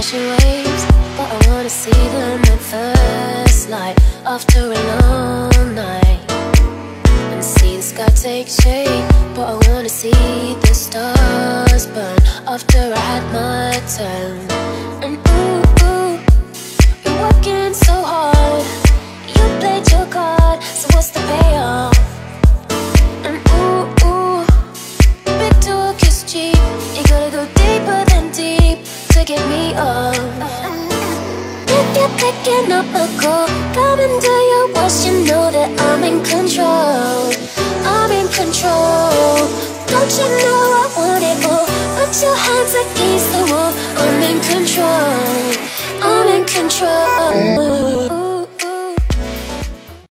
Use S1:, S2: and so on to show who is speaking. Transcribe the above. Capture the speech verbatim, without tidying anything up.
S1: crashing waves, but I wanna see them at first light after a long night. And see the sky take shape, but I wanna see the stars burn after I had my turn. And ooh, ooh, you're working so hard, you played your card, so what's the payoff? And ooh, ooh, big talk is cheap, you gotta go deeper than deep to get me up. If you're picking up a call, come and do your worst, you know that I'm in control. I'm in control. Don't you know I want it all? Put your hands against the wall. I'm in control. I'm in control.